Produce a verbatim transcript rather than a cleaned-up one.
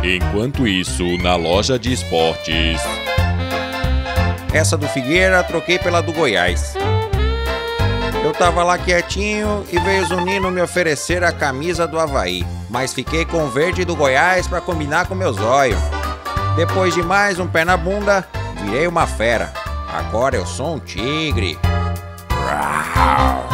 Enquanto isso, na loja de esportes... Essa do Figueira troquei pela do Goiás. Eu tava lá quietinho e veio o Zunino me oferecer a camisa do Avaí, mas fiquei com o verde do Goiás pra combinar com meu zóio. Depois de mais um pé na bunda, virei uma fera. Agora eu sou um tigre. Uau.